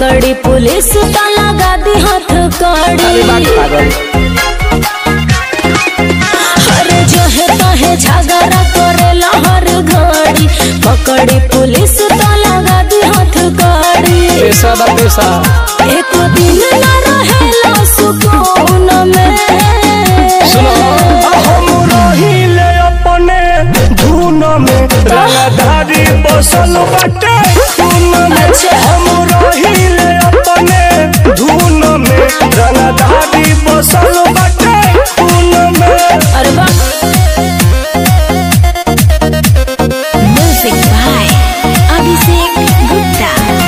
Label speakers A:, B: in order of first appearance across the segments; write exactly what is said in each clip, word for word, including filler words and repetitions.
A: पकड़ी पुलिस तो लगा दी हाथ कड़ी। अरे जो है तहे झगड़ा करे हर घड़ी, पकड़ी पुलिस तो लगा दी हाथ कड़ी।
B: पैसा दा पैसा
A: एक दिन न रहेला सुकून में।
B: सुनो हम रहिले अपने धुन में, रंगधारी बसल बाटे खून में। हम रहिले अपने धुन में, रंगधारी बसल बाटे खून में।
A: अरे वाह म्यूजिक बाय अभिषेक गुप्ता।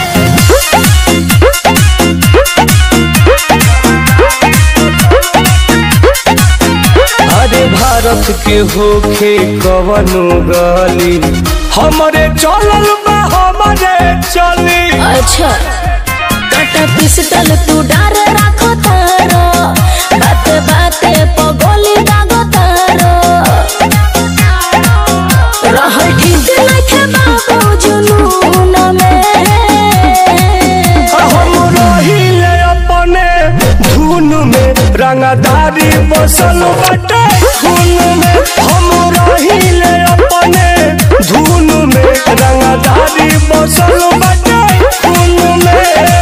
B: अरे भारत के होखे कवनो गली, हमरे चलल बा हमरे चली।
A: अच्छा काटा पिस्टल तू डर रखो तारो, बाते बाते पगोली दागो तारो। रहल ठीक नइखे बाबू जुनून में।
B: हम रहिले अपने धुन में, रंगधारी बसल बाटे खून में। हम रहिले अपने धुन में, रंगधारी बसल बाटे खून में।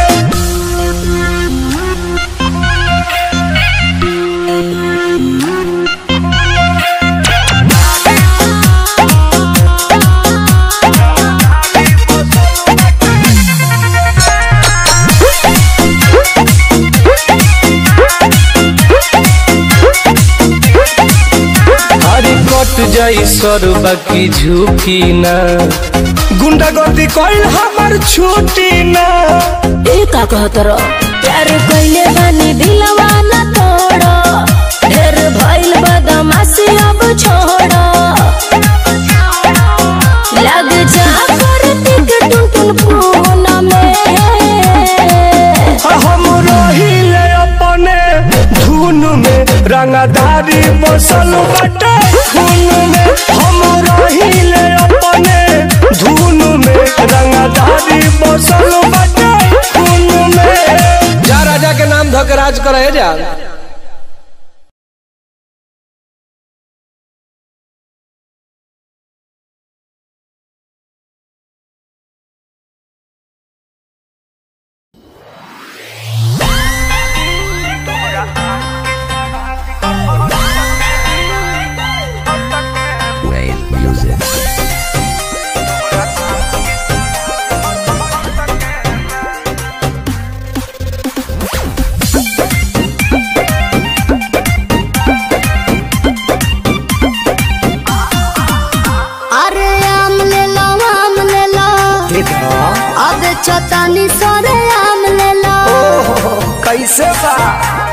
B: जाई सरबा की झुकी ना, गुंडागर्दी कइल हमर छुटी ना।
A: ए का कहत रो प्यार कइले बानी दिलवा न तोड़ो, ढेर भइल बदमाशी अब छोड़ो। लग जा करती के टुन टुन खून में।
B: हम रहिले अपने धुन में, रंगधारी बसल बाटे खून में। हम रहिले अपने धुन में, रंगधारी बसल बाटे खून में। जा राजा के नाम धक राज करे जा।
A: अब चतानी सरे आम ले लो।
B: कैसे बा